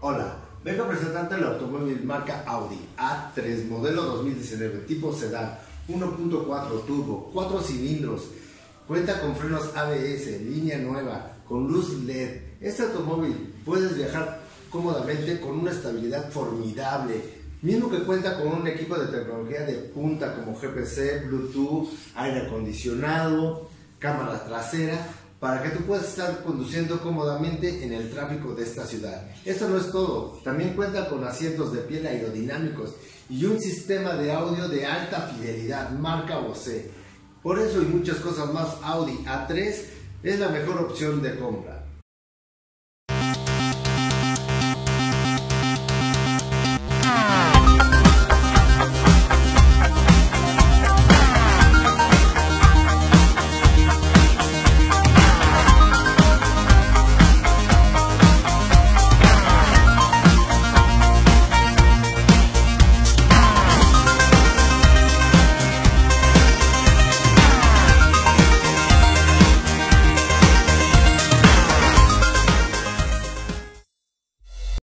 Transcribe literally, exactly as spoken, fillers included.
Hola, vengo a presentarte el automóvil marca Audi A tres modelo dos mil diecinueve, tipo sedán, uno punto cuatro turbo, cuatro cilindros, cuenta con frenos A B S, línea nueva, con luz L E D. Este automóvil puedes viajar cómodamente con una estabilidad formidable, mismo que cuenta con un equipo de tecnología de punta como G P C, Bluetooth, aire acondicionado, cámara trasera, para que tú puedas estar conduciendo cómodamente en el tráfico de esta ciudad. Esto no es todo, también cuenta con asientos de piel aerodinámicos y un sistema de audio de alta fidelidad marca Bose. Por eso y muchas cosas más, Audi A tres es la mejor opción de compra.